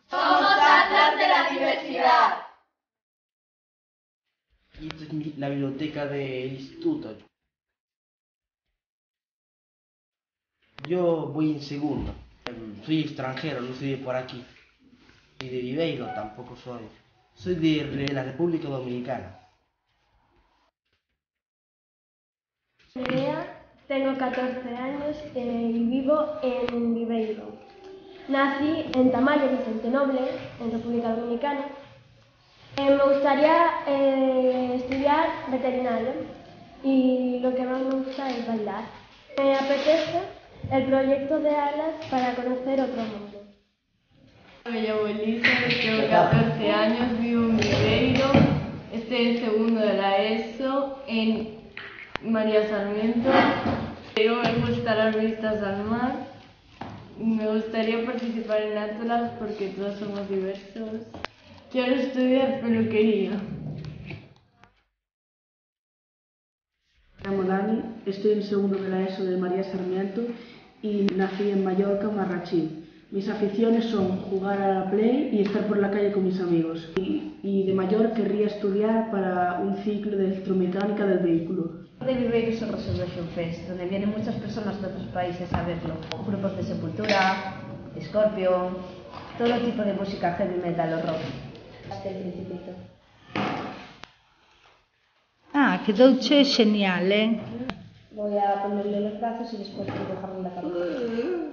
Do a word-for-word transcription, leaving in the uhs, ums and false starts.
Somos Atlas de la Diversidad. Y esta es la biblioteca del instituto. Yo voy en segundo. Soy extranjero, no soy de por aquí. Y de Viveiro tampoco soy. Soy de la República Dominicana. Nerea, tengo catorce años eh, y vivo en Viveiro. Nací en Tamayo, Vicente Noble, en República Dominicana. Eh, me gustaría eh, estudiar veterinario y lo que más me gusta es bailar. Me apetece el proyecto de Alas para conocer otro mundo. Me llamo Elisa, tengo catorce años, vivo en Viveiro, estoy en segundo de la ESO en María Sarmiento. Me gustan las vistas al mar. Me gustaría participar en Atlas porque todos somos diversos. Quiero estudiar peluquería. Me llamo Dani, estoy en segundo de la ESO de María Sarmiento y nací en Mallorca, Marrachí. Mis aficiones son jugar a la Play y estar por la calle con mis amigos. Y, y de mayor querría estudiar para un ciclo de electromecánica del vehículo. De Viveiro es el Resurrection Fest, donde vienen muchas personas de otros países a verlo. Grupos de Sepultura, Scorpion, todo tipo de música heavy metal o rock. Hasta el Principito. Ah, quedouche xenial, eh? Voy a ponerle los brazos y después voy a dejarlo en la cabeza.